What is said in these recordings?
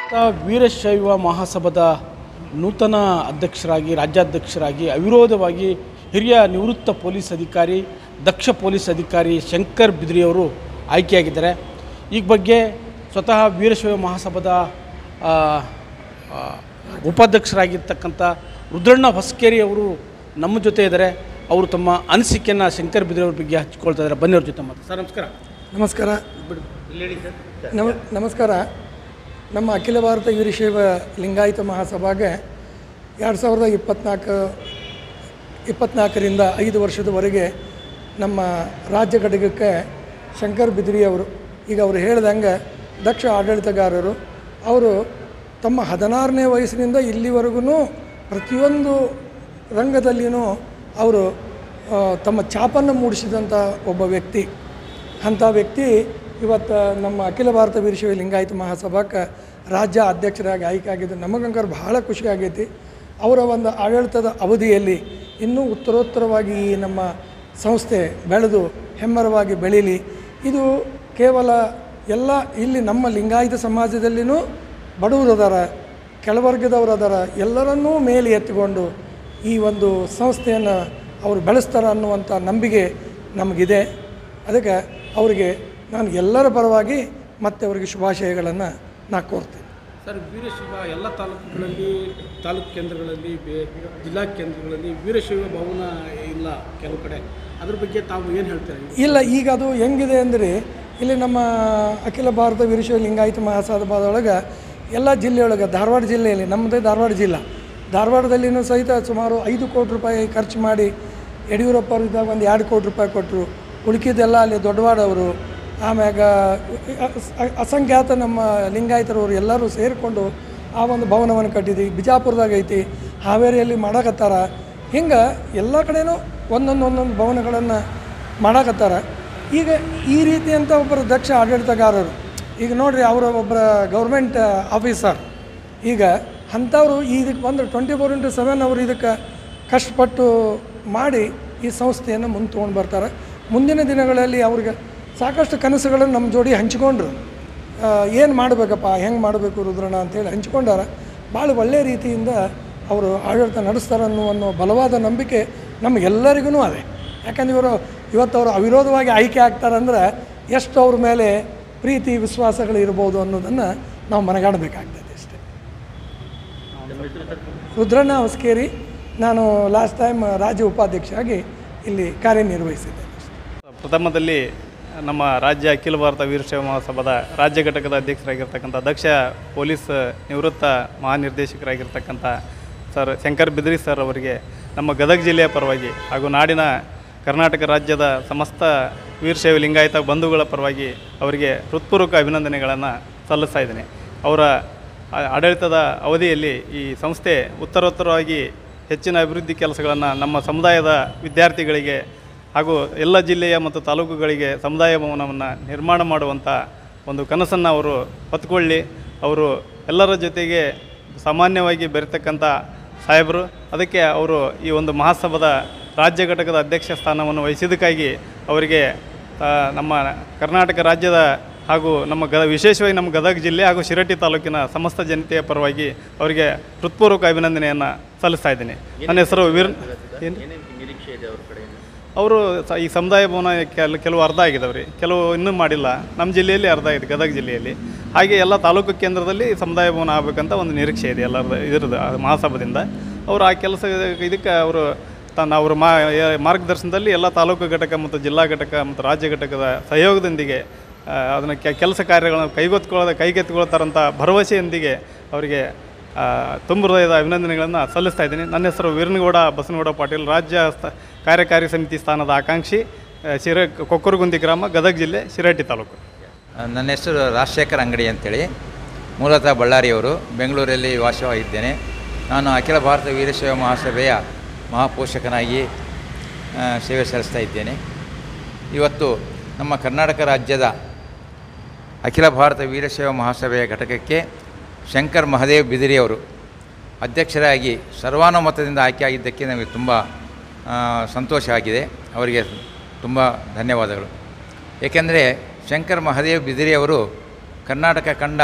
ವೀರಶೈವ ಮಹಾಸಭಾದ ನೂತನ ಅಧ್ಯಕ್ಷರಾಗಿ ರಾಜ್ಯಾಧ್ಯಕ್ಷರಾಗಿ ಅವಿರೋಧವಾಗಿ ಹಿರಿಯ ನಿವೃತ್ತ ಪೊಲೀಸ್ ಅಧಿಕಾರಿ ದಕ್ಷ ಪೊಲೀಸ್ ಅಧಿಕಾರಿ ಶಂಕರ್ ಬಿದ್ರಿ ಅವರು ಆಯ್ಕೆಯಾಗಿದ್ದಾರೆ. ಈ ಬಗ್ಗೆ ಸ್ವತಃ ವೀರಶೈವ ಮಹಾಸಭಾದ ಉಪಾಧ್ಯಕ್ಷರಾಗಿರ್ತಕ್ಕಂಥ ರುದ್ರಣ್ಣ ಹೊಸಕೇರಿ ಅವರು ನಮ್ಮ ಜೊತೆ ಇದ್ದಾರೆ. ಅವರು ತಮ್ಮ ಅನಿಸಿಕೆಯನ್ನು ಶಂಕರ್ ಬಿದ್ರಿ ಅವ್ರ ಬಗ್ಗೆ ಹಂಚಿಕೊಳ್ತಾ ಇದ್ದಾರೆ. ಬನ್ನಿ ಅವ್ರ ಜೊತೆ ಮಾತು. ಸರ್ ನಮಸ್ಕಾರ. ನಮಸ್ಕಾರ. ನಮಸ್ಕಾರ. ನಮ್ಮ ಅಖಿಲ ಭಾರತ ವೀರಶೈವ ಲಿಂಗಾಯತ ಮಹಾಸಭಾಗೆ 2024ರಿಂದ 5 ವರ್ಷದವರೆಗೆ ನಮ್ಮ ರಾಜ್ಯ ಘಟಕಕ್ಕೆ ಶಂಕರ್ ಬಿದ್ರಿ ಅವರು, ಈಗ ಅವರು ಹೇಳ್ದಂಗೆ ದಕ್ಷ ಆಡಳಿತಗಾರರು. ಅವರು ತಮ್ಮ 16ನೇ ವಯಸ್ಸಿನಿಂದ ಇಲ್ಲಿವರೆಗೂ ಪ್ರತಿಯೊಂದು ರಂಗದಲ್ಲಿಯೂ ಅವರು ತಮ್ಮ ಛಾಪನ್ನು ಮೂಡಿಸಿದಂಥ ಒಬ್ಬ ವ್ಯಕ್ತಿ. ಅಂಥ ವ್ಯಕ್ತಿ ಇವತ್ತು ನಮ್ಮ ಅಖಿಲ ಭಾರತ ವೀರಶೈವ ಲಿಂಗಾಯತ ಮಹಾಸಭಾಕ್ಕೆ ರಾಜ್ಯ ಅಧ್ಯಕ್ಷರಾಗಿ ಆಯ್ಕೆ ಆಗಿದ್ದು ನಮಗಂಕರ್ ಬಹಳ ಖುಷಿ ಆಗೈತಿ. ಅವರ ಒಂದು ಆಡಳಿತದ ಅವಧಿಯಲ್ಲಿ ಇನ್ನೂ ಉತ್ತರೋತ್ತರವಾಗಿ ಈ ನಮ್ಮ ಸಂಸ್ಥೆ ಬೆಳೆದು ಹೆಮ್ಮರವಾಗಿ ಬೆಳೀಲಿ. ಇದು ಕೇವಲ ಎಲ್ಲ ಇಲ್ಲಿ ನಮ್ಮ ಲಿಂಗಾಯತ ಸಮಾಜದಲ್ಲಿನೂ ಬಡವರು ಅದಾರ, ಕೆಳವರ್ಗದವರು ಅದಾರ, ಎಲ್ಲರನ್ನೂ ಮೇಲೆ ಎತ್ತಿಕೊಂಡು ಈ ಒಂದು ಸಂಸ್ಥೆಯನ್ನು ಅವರು ಬೆಳೆಸ್ತಾರೆ ಅನ್ನುವಂಥ ನಂಬಿಕೆ ನಮಗಿದೆ. ಅದಕ್ಕೆ ಅವರಿಗೆ ನಾನು ಎಲ್ಲರ ಪರವಾಗಿ ಮತ್ತೆ ಅವರಿಗೆ ಶುಭಾಶಯಗಳನ್ನು ನಾನು ಕೋರ್ತೀನಿ. ಸರ್, ವೀರಶೈವ ಎಲ್ಲ ತಾಲೂಕುಗಳಲ್ಲಿ, ತಾಲೂಕು ಕೇಂದ್ರಗಳಲ್ಲಿ, ಜಿಲ್ಲಾ ಕೇಂದ್ರಗಳಲ್ಲಿ ವೀರಶೈವ ಭವನ ಇಲ್ಲ ಕೆಲವು ಕಡೆ. ಅದ್ರ ಬಗ್ಗೆ ತಾವು ಏನು ಹೇಳ್ತಾರೆ? ಇಲ್ಲ, ಈಗ ಅದು ಹೆಂಗಿದೆ ಅಂದರೆ ಇಲ್ಲಿ ನಮ್ಮ ಅಖಿಲ ಭಾರತ ವೀರಶೈವ ಲಿಂಗಾಯತ ಮಹಾಸಭಾದೊಳಗೆ ಎಲ್ಲ ಜಿಲ್ಲೆಯೊಳಗೆ, ಧಾರವಾಡ ಜಿಲ್ಲೆಯಲ್ಲಿ, ನಮ್ಮದೇ ಧಾರವಾಡ ಜಿಲ್ಲಾ, ಧಾರವಾಡದಲ್ಲಿನೂ ಸಹಿತ ಸುಮಾರು 5 ಕೋಟಿ ರೂಪಾಯಿ ಖರ್ಚು ಮಾಡಿ ಯಡಿಯೂರಪ್ಪ ಅವರಿದ್ದಾಗ ಒಂದು 2 ಕೋಟಿ ರೂಪಾಯಿ ಕೊಟ್ಟರು. ಉಳುಕಿದ್ದೆಲ್ಲ ಅಲ್ಲಿ ದೊಡ್ಡವಾಡವರು, ಆಮ್ಯಾಗ ಅಸಂಖ್ಯಾತ ನಮ್ಮ ಲಿಂಗಾಯತರವರು ಎಲ್ಲರೂ ಸೇರಿಕೊಂಡು ಆ ಒಂದು ಭವನವನ್ನು ಕಟ್ಟಿದ್ವಿ. ಬಿಜಾಪುರದಾಗ ಐತಿ, ಹಾವೇರಿಯಲ್ಲಿ ಮಾಡಕತ್ತಾರ. ಹಿಂಗೆ ಎಲ್ಲ ಕಡೆಯೂ ಒಂದೊಂದು ಭವನಗಳನ್ನು ಮಾಡಕತ್ತಾರ. ಈಗ ಈ ರೀತಿಯಂಥ ಒಬ್ಬರು ದಕ್ಷ ಆಡಳಿತಗಾರರು, ಈಗ ನೋಡಿರಿ, ಅವರ ಒಬ್ಬರ ಗೌರ್ಮೆಂಟ್ ಆಫೀಸರ್, ಈಗ ಅಂಥವರು ಇದಕ್ಕೆ ಬಂದರೆ 24x7 ಅವರು ಇದಕ್ಕೆ ಕಷ್ಟಪಟ್ಟು ಮಾಡಿ ಈ ಸಂಸ್ಥೆಯನ್ನು ಮುಂದೆ ತೊಗೊಂಡು ಬರ್ತಾರೆ. ಮುಂದಿನ ದಿನಗಳಲ್ಲಿ ಅವ್ರಿಗೆ ಸಾಕಷ್ಟು ಕನಸುಗಳನ್ನು ನಮ್ಮ ಜೋಡಿ ಹಂಚಿಕೊಂಡ್ರು. ಏನು ಮಾಡಬೇಕಪ್ಪ, ಹೆಂಗೆ ಮಾಡಬೇಕು ರುದ್ರಣ್ಣ ಅಂತೇಳಿ ಹಂಚ್ಕೊಂಡಾರ. ಭಾಳ ಒಳ್ಳೆಯ ರೀತಿಯಿಂದ ಅವರು ಆಡಳಿತ ನಡೆಸ್ತಾರೆ ಅನ್ನೋ ಬಲವಾದ ನಂಬಿಕೆ ನಮಗೆಲ್ಲರಿಗೂ ಅದೇ. ಯಾಕಂದ್ರೆ ಇವತ್ತು ಅವರು ಅವಿರೋಧವಾಗಿ ಆಯ್ಕೆ ಆಗ್ತಾರಂದ್ರೆ ಎಷ್ಟು ಅವ್ರ ಮೇಲೆ ಪ್ರೀತಿ ವಿಶ್ವಾಸಗಳು ಇರ್ಬೋದು ಅನ್ನೋದನ್ನು ನಾವು ಮನಗಾಡಬೇಕಾಗ್ತದೆ ಅಷ್ಟೇ. ರುದ್ರಣ್ಣ ಹೊಸಕೇರಿ, ನಾನು ಲಾಸ್ಟ್ ಟೈಮ್ ರಾಜ್ಯ ಉಪಾಧ್ಯಕ್ಷರಾಗಿ ಇಲ್ಲಿ ಕಾರ್ಯನಿರ್ವಹಿಸಿದ್ದೆ. ಪ್ರಥಮದಲ್ಲಿ ನಮ್ಮ ರಾಜ್ಯ ಅಖಿಲ ಭಾರತ ವೀರಶೈವ ಮಹಾಸಭಾದ ರಾಜ್ಯ ಘಟಕದ ಅಧ್ಯಕ್ಷರಾಗಿರ್ತಕ್ಕಂಥ ದಕ್ಷ ಪೊಲೀಸ್ ನಿವೃತ್ತ ಮಹಾನಿರ್ದೇಶಕರಾಗಿರ್ತಕ್ಕಂಥ ಸರ್ ಶಂಕರ್ ಬಿದ್ರಿ ಸರ್ ಅವರಿಗೆ ನಮ್ಮ ಗದಗ ಜಿಲ್ಲೆಯ ಪರವಾಗಿ ಹಾಗೂ ನಾಡಿನ ಕರ್ನಾಟಕ ರಾಜ್ಯದ ಸಮಸ್ತ ವೀರಶೈವ ಲಿಂಗಾಯತ ಬಂಧುಗಳ ಪರವಾಗಿ ಅವರಿಗೆ ಹೃತ್ಪೂರ್ವಕ ಅಭಿನಂದನೆಗಳನ್ನು ಸಲ್ಲಿಸ್ತಾ ಇದ್ದೇನೆ. ಅವರ ಆಡಳಿತದ ಅವಧಿಯಲ್ಲಿ ಈ ಸಂಸ್ಥೆ ಉತ್ತರೋತ್ತರವಾಗಿ ಹೆಚ್ಚಿನ ಅಭಿವೃದ್ಧಿ ಕೆಲಸಗಳನ್ನು ನಮ್ಮ ಸಮುದಾಯದ ವಿದ್ಯಾರ್ಥಿಗಳಿಗೆ ಹಾಗೂ ಎಲ್ಲ ಜಿಲ್ಲೆಯ ಮತ್ತು ತಾಲೂಕುಗಳಿಗೆ ಸಮುದಾಯ ಭವನವನ್ನು ನಿರ್ಮಾಣ ಮಾಡುವಂಥ ಒಂದು ಕನಸನ್ನು ಅವರು ಹೊತ್ತುಕೊಳ್ಳಿ. ಅವರು ಎಲ್ಲರ ಜೊತೆಗೆ ಸಾಮಾನ್ಯವಾಗಿ ಬೆರೆತಕ್ಕಂಥ ಸಾಹೇಬರು. ಅದಕ್ಕೆ ಅವರು ಈ ಒಂದು ಮಹಾಸಭಾದ ರಾಜ್ಯ ಘಟಕದ ಅಧ್ಯಕ್ಷ ಸ್ಥಾನವನ್ನು ವಹಿಸಿದ್ದಕ್ಕಾಗಿ ಅವರಿಗೆ ನಮ್ಮ ಕರ್ನಾಟಕ ರಾಜ್ಯದ ಹಾಗೂ ನಮ್ಮ ವಿಶೇಷವಾಗಿ ನಮ್ಮ ಗದಗ ಜಿಲ್ಲೆ ಹಾಗೂ ಶಿರಹಟ್ಟಿ ತಾಲೂಕಿನ ಸಮಸ್ತ ಜನತೆಯ ಪರವಾಗಿ ಅವರಿಗೆ ಹೃತ್ಪೂರ್ವಕ ಅಭಿನಂದನೆಯನ್ನು ಸಲ್ಲಿಸ್ತಾ ಇದ್ದೀನಿ. ನನ್ನ ಹೆಸರು ಅವರು ಈ ಸಮುದಾಯ ಭವನ ಕೆಲವು ಅರ್ಧ ಆಗಿದ್ದಾವೆ ರೀ, ಕೆಲವು ಇನ್ನೂ ಮಾಡಿಲ್ಲ. ನಮ್ಮ ಜಿಲ್ಲೆಯಲ್ಲಿ ಅರ್ಧ ಆಗಿದೆ, ಗದಗ ಜಿಲ್ಲೆಯಲ್ಲಿ. ಹಾಗೆ ಎಲ್ಲ ತಾಲೂಕು ಕೇಂದ್ರದಲ್ಲಿ ಸಮುದಾಯ ಭವನ ಆಗಬೇಕಂತ ಒಂದು ನಿರೀಕ್ಷೆ ಇದೆ ಎಲ್ಲರದ್ದು ಇದ್ರದ್ದು ಮಹಾಸಭಾದಿಂದ. ಅವರು ಆ ಕೆಲಸ ಇದಕ್ಕೆ ಅವರು ಅವರ ಮಾರ್ಗದರ್ಶನದಲ್ಲಿ ಎಲ್ಲ ತಾಲೂಕು ಘಟಕ ಮತ್ತು ಜಿಲ್ಲಾ ಘಟಕ ಮತ್ತು ರಾಜ್ಯ ಘಟಕದ ಸಹಯೋಗದೊಂದಿಗೆ ಅದನ್ನು ಕೆಲಸ ಕಾರ್ಯಗಳನ್ನು ಕೈಗೆತ್ತಿಕೊಳ್ತಾರಂಥ ಭರವಸೆಯೊಂದಿಗೆ ಅವರಿಗೆ ತುಂಬ ಹೃದಯದ ಅಭಿನಂದನೆಗಳನ್ನು ಸಲ್ಲಿಸ್ತಾ ಇದ್ದೀನಿ. ನನ್ನ ಹೆಸರು ವೀರನಗೌಡ ಬಸನಗೌಡ ಪಾಟೀಲ್, ರಾಜ್ಯ ಕಾರ್ಯಕಾರಿ ಸಮಿತಿ ಸ್ಥಾನದ ಆಕಾಂಕ್ಷಿ, ಕೊಕ್ಕರಗುಂದಿ ಗ್ರಾಮ, ಗದಗ ಜಿಲ್ಲೆ, ಶಿರಹಟ್ಟಿ ತಾಲೂಕು. ನನ್ನ ಹೆಸರು ರಾಜಶೇಖರ್ ಅಂಗಡಿ ಅಂತೇಳಿ, ಮೂಲತಃ ಬಳ್ಳಾರಿಯವರು, ಬೆಂಗಳೂರಲ್ಲಿ ವಾಸವಾಗಿದ್ದೇನೆ. ನಾನು ಅಖಿಲ ಭಾರತ ವೀರಶೈವ ಮಹಾಸಭೆಯ ಮಹಾಪೋಷಕನಾಗಿ ಸೇವೆ ಸಲ್ಲಿಸ್ತಾ ಇದ್ದೇನೆ. ಇವತ್ತು ನಮ್ಮ ಕರ್ನಾಟಕ ರಾಜ್ಯದ ಅಖಿಲ ಭಾರತ ವೀರಶೈವ ಮಹಾಸಭೆಯ ಘಟಕಕ್ಕೆ ಶಂಕರ್ ಮಹದೇವ್ ಬಿದಿರಿ ಅವರು ಅಧ್ಯಕ್ಷರಾಗಿ ಸರ್ವಾನುಮತದಿಂದ ಆಯ್ಕೆಯಾಗಿದ್ದಕ್ಕೆ ನಮಗೆ ತುಂಬ ಸಂತೋಷ ಆಗಿದೆ. ಅವರಿಗೆ ತುಂಬ ಧನ್ಯವಾದಗಳು. ಏಕೆಂದರೆ ಶಂಕರ್ ಮಹದೇವ್ ಬಿದಿರಿ ಅವರು ಕರ್ನಾಟಕ ಕಂಡ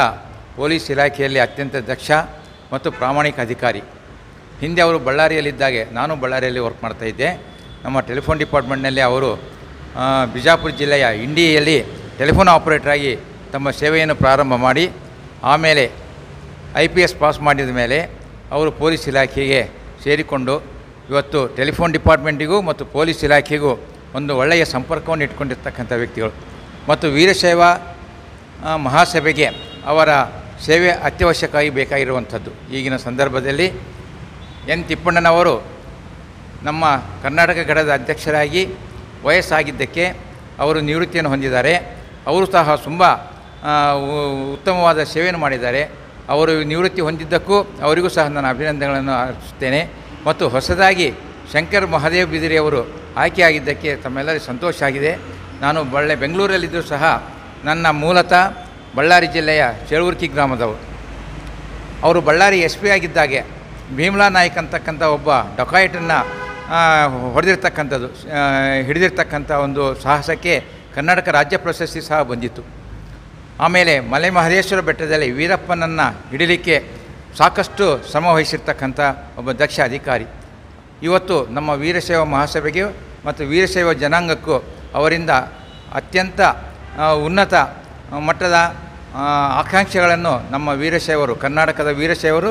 ಪೊಲೀಸ್ ಇಲಾಖೆಯಲ್ಲಿ ಅತ್ಯಂತ ದಕ್ಷ ಮತ್ತು ಪ್ರಾಮಾಣಿಕ ಅಧಿಕಾರಿ. ಹಿಂದೆ ಅವರು ಬಳ್ಳಾರಿಯಲ್ಲಿದ್ದಾಗೆ ನಾನು ಬಳ್ಳಾರಿಯಲ್ಲಿ ವರ್ಕ್ ಮಾಡ್ತಾಯಿದ್ದೆ. ನಮ್ಮ ಟೆಲಿಫೋನ್ ಡಿಪಾರ್ಟ್ಮೆಂಟ್ನಲ್ಲಿ ಅವರು ಬಿಜಾಪುರ ಜಿಲ್ಲೆಯ ಇಂಡಿಯಲ್ಲಿ ಟೆಲಿಫೋನ್ ಆಪರೇಟರಾಗಿ ತಮ್ಮ ಸೇವೆಯನ್ನು ಪ್ರಾರಂಭ ಮಾಡಿ ಆಮೇಲೆ IPS ಪಾಸ್ ಮಾಡಿದ ಮೇಲೆ ಅವರು ಪೊಲೀಸ್ ಇಲಾಖೆಗೆ ಸೇರಿಕೊಂಡು ಇವತ್ತು ಟೆಲಿಫೋನ್ ಡಿಪಾರ್ಟ್ಮೆಂಟಿಗೂ ಮತ್ತು ಪೊಲೀಸ್ ಇಲಾಖೆಗೂ ಒಂದು ಒಳ್ಳೆಯ ಸಂಪರ್ಕವನ್ನು ಇಟ್ಕೊಂಡಿರ್ತಕ್ಕಂಥ ವ್ಯಕ್ತಿಗಳು. ಮತ್ತು ವೀರಶೈವ ಮಹಾಸಭೆಗೆ ಅವರ ಸೇವೆ ಅತ್ಯವಶ್ಯಕವಾಗಿ ಬೇಕಾಗಿರುವಂಥದ್ದು. ಈಗಿನ ಸಂದರ್ಭದಲ್ಲಿ N. ತಿಪ್ಪಣ್ಣನವರು ನಮ್ಮ ಕರ್ನಾಟಕ ಘಟಕದ ಅಧ್ಯಕ್ಷರಾಗಿ ವಯಸ್ಸಾಗಿದ್ದಕ್ಕೆ ಅವರು ನಿವೃತ್ತಿಯನ್ನು ಹೊಂದಿದ್ದಾರೆ. ಅವರು ಸಹ ತುಂಬ ಉತ್ತಮವಾದ ಸೇವೆಯನ್ನು ಮಾಡಿದ್ದಾರೆ. ಅವರು ನಿವೃತ್ತಿ ಹೊಂದಿದ್ದಕ್ಕೂ ಅವರಿಗೂ ಸಹ ನಾನು ಅಭಿನಂದನೆಗಳನ್ನು ಅರ್ಪಿಸುತ್ತೇನೆ. ಮತ್ತು ಹೊಸದಾಗಿ ಶಂಕರ್ ಮಹಾದೇವ್ ಬಿದಿರಿಯವರು ಆಯ್ಕೆಯಾಗಿದ್ದಕ್ಕೆ ತಮ್ಮೆಲ್ಲರಿಗೂ ಸಂತೋಷ ಆಗಿದೆ. ನಾನು ಬೆಂಗಳೂರಲ್ಲಿದ್ದರೂ ಸಹ ನನ್ನ ಮೂಲತಃ ಬಳ್ಳಾರಿ ಜಿಲ್ಲೆಯ ಚೇಳೂರ್ಕಿ ಗ್ರಾಮದವರು. ಅವರು ಬಳ್ಳಾರಿ SP ಆಗಿದ್ದಾಗೆ ಭೀಮ್ಲಾ ನಾಯ್ಕ್ ಅಂತಕ್ಕಂಥ ಒಬ್ಬ ಡಕಾಯಿಟನ್ನು ಹೊಡೆದಿರ್ತಕ್ಕಂಥದ್ದು ಹಿಡಿದಿರ್ತಕ್ಕಂಥ ಒಂದು ಸಾಹಸಕ್ಕೆ ಕರ್ನಾಟಕ ರಾಜ್ಯ ಪ್ರಶಸ್ತಿ ಸಹ ಬಂದಿತ್ತು. ಆಮೇಲೆ ಮಲೆ ಮಹದೇಶ್ವರ ಬೆಟ್ಟದಲ್ಲಿ ವೀರಪ್ಪನನ್ನು ಹಿಡಿಲಿಕ್ಕೆ ಸಾಕಷ್ಟು ಶ್ರಮ ವಹಿಸಿರ್ತಕ್ಕಂಥ ಒಬ್ಬ ದಕ್ಷ ಅಧಿಕಾರಿ. ಇವತ್ತು ನಮ್ಮ ವೀರಶೈವ ಮಹಾಸಭೆಗೆ ಮತ್ತು ವೀರಶೈವ ಜನಾಂಗಕ್ಕೂ ಅವರಿಂದ ಅತ್ಯಂತ ಉನ್ನತ ಮಟ್ಟದ ಆಕಾಂಕ್ಷೆಗಳನ್ನು ನಮ್ಮ ವೀರಶೈವರು ಕರ್ನಾಟಕದ ವೀರಶೈವರು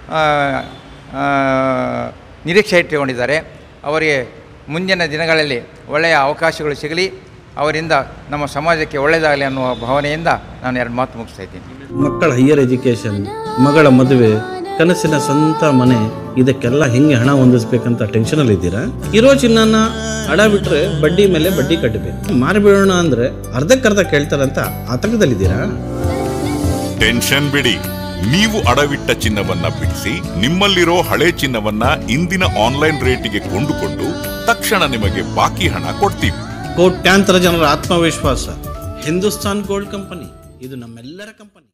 ನಿರೀಕ್ಷೆ ಇಟ್ಟುಕೊಂಡಿದ್ದಾರೆ. ಅವರಿಗೆ ಮುಂದಿನ ದಿನಗಳಲ್ಲಿ ಒಳ್ಳೆಯ ಅವಕಾಶಗಳು ಸಿಗಲಿ, ಅವರಿಂದ ನಮ್ಮ ಸಮಾಜಕ್ಕೆ ಒಳ್ಳೆಯದಾಗಲಿ ಅನ್ನುವ ಭಾವನೆಯಿಂದ ನಾನು 2 ಮಾತು ಮುಗಿಸ್ತಾ ಇದ್ದೀನಿ. ಮಕ್ಕಳ ಹೈಯರ್ ಎಜುಕೇಷನ್, ಮಗಳ ಮದುವೆ, ಕನಸಿನ ಸ್ವಂತ ಮನೆ, ಇದಕ್ಕೆಲ್ಲ ಹೆಂಗೆ ಹಣ ಹೊಂದಿಸ್ಬೇಕಂತ ಟೆನ್ಷನಲ್ಲಿದ್ದೀರಾ? ಇರೋ ಚಿನ್ನನ ಅಡ ಬಿಟ್ಟರೆ ಬಡ್ಡಿ ಮೇಲೆ ಬಡ್ಡಿ ಕಟ್ಟಬೇಕು. ಮಾರಿಬಿಡೋಣ ಅಂದರೆ ಅರ್ಧಕ್ಕರ್ಧ ಕೇಳ್ತಾರಂತ ಆತಂಕದಲ್ಲಿದ್ದೀರಾ? ಟೆನ್ಷನ್ ಬಿಡಿ, ನೀವು ಅಡವಿಟ್ಟ ಚಿನ್ನವನ್ನ ಬಿಡಿಸಿ ನಿಮ್ಮಲ್ಲಿರೋ ಹಳೆ ಚಿನ್ನವನ್ನ ಇಂದಿನ ಆನ್ಲೈನ್ ರೇಟಿಗೆ ಕೊಂಡುಕೊಂಡು ತಕ್ಷಣ ನಿಮಗೆ ಬಾಕಿ ಹಣ ಕೊಡ್ತೀವಿ. ಕೋಟ್ಯಾಂತರ ಜನರ ಆತ್ಮವಿಶ್ವಾಸ ಹಿಂದೂಸ್ತಾನ್ ಗೋಲ್ಡ್ ಕಂಪನಿ, ಇದು ನಮ್ಮೆಲ್ಲರ ಕಂಪನಿ.